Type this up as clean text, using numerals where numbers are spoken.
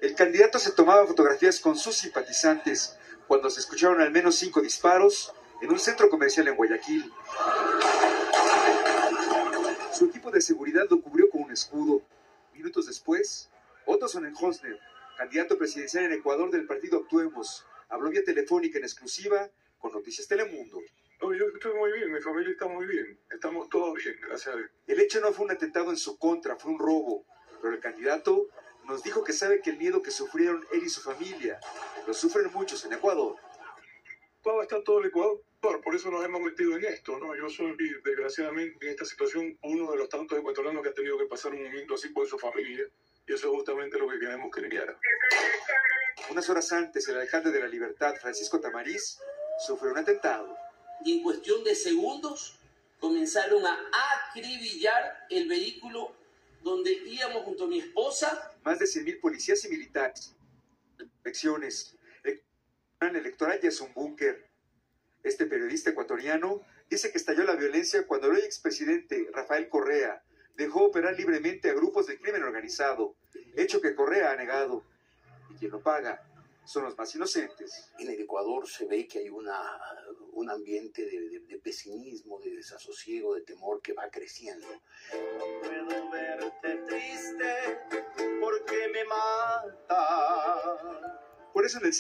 El candidato se tomaba fotografías con sus simpatizantes cuando se escucharon al menos 5 disparos en un centro comercial en Guayaquil. Su equipo de seguridad lo cubrió con un escudo. Minutos después, Otto Sonnenhösner, candidato presidencial en Ecuador del partido Actuemos, habló vía telefónica en exclusiva con Noticias Telemundo. No, yo estoy muy bien, mi familia está muy bien, estamos todos bien, gracias a Dios. El hecho no fue un atentado en su contra, fue un robo, pero el candidato nos dijo que sabe que el miedo que sufrieron él y su familia lo sufren muchos en Ecuador. Está todo el Ecuador, por eso nos hemos metido en esto, ¿no? Yo soy, desgraciadamente, en esta situación, uno de los tantos ecuatorianos que ha tenido que pasar un momento así por su familia, y eso es justamente lo que queremos que creara. Unas horas antes, el alcalde de La Libertad, Francisco Tamariz, sufrió un atentado. Y en cuestión de segundos comenzaron a acribillar el vehículo donde íbamos junto a mi esposa. Más de 100.000 policías y militares. Elecciones. El electoral ya es un búnker. Este periodista ecuatoriano dice que estalló la violencia cuando el expresidente Rafael Correa dejó operar libremente a grupos de crimen organizado, hecho que Correa ha negado. Y quien lo paga son los más inocentes. En el Ecuador se ve que hay un ambiente de pesimismo, de desasosiego, de temor que va creciendo. Puedo verte triste porque me mata. Por eso en el